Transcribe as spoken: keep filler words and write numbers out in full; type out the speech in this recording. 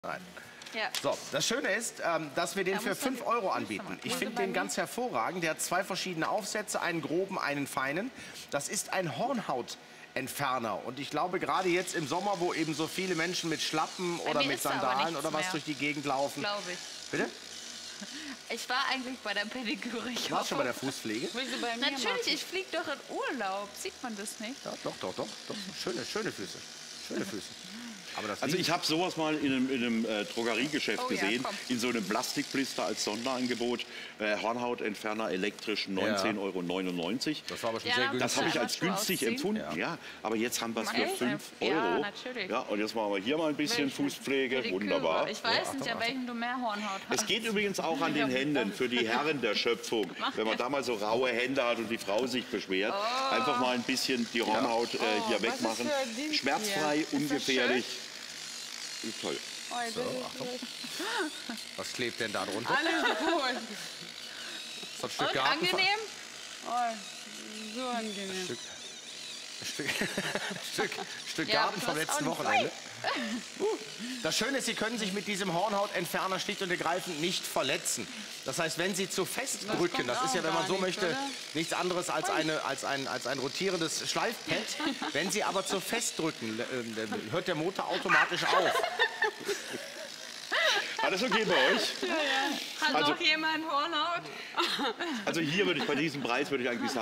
Nein. Ja. So, das Schöne ist, ähm, dass wir den für fünf Euro anbieten. Ich finde den ganz hervorragend. Der hat zwei verschiedene Aufsätze, einen groben, einen feinen. Das ist ein Hornhautentferner. Und ich glaube, gerade jetzt im Sommer, wo eben so viele Menschen mit Schlappen Bei oder mir mit ist da aber Sandalen nichts oder was mehr. durch die Gegend laufen. Glaube ich. Bitte? Ich war eigentlich bei der Pediküre. Ich Warst du schon bei der hoffe- Fußpflege? Willst du bei mir Natürlich, machen? ich fliege doch in Urlaub. Sieht man das nicht? Ja, doch, doch, doch, doch. Schöne, schöne Füße. Schöne Füße. Aber das Also ich habe sowas mal in einem, in einem äh, Drogeriegeschäft Oh ja, gesehen, komm. in so einem Plastikblister als Sonderangebot. Äh, Hornhautentferner elektrisch neunzehn Euro neunundneunzig. Das war aber schon Ja, sehr dann- günstig. Das habe ich Ja, als kannst du günstig ausziehen? empfunden, ja. Aber jetzt haben wir es für Echt? fünf Ja, Euro. natürlich. Ja, und jetzt machen wir hier mal ein bisschen Welche? Fußpflege. Pediküre. Wunderbar. Ich weiß nicht, an welchem du mehr Hornhaut hast. Es geht übrigens auch an den Händen für die Herren der Schöpfung. Wenn man da mal so raue Hände hat und die Frau sich beschwert, einfach mal ein bisschen die Hornhaut äh, hier was wegmachen. ist für ein Ding Schmerzfrei, hier? Ist das ungefährlich. Ist toll. Oh, das So, ist Achtung. Was klebt denn da drunter? alles gut. So ein Stück Und Garten. angenehm? Oh, so angenehm. Stück, Stück, Stück, Stück Ja, Garten du vom hast letzten auch einen Wochenende. Uh, Das Schöne ist, Sie können sich mit diesem Hornhautentferner schlicht und ergreifend nicht verletzen. Das heißt, wenn Sie zu fest Das drücken, kommt das ist ja, auch wenn man gar so nicht, möchte, oder? nichts anderes als, eine, als, ein, als ein rotierendes Schleifpad. Wenn Sie aber zu fest drücken, äh, dann hört der Motor automatisch auf. Alles okay bei euch? Hat Also- noch jemand Hornhaut? Also hier würde ich bei diesem Preis würde ich eigentlich sagen,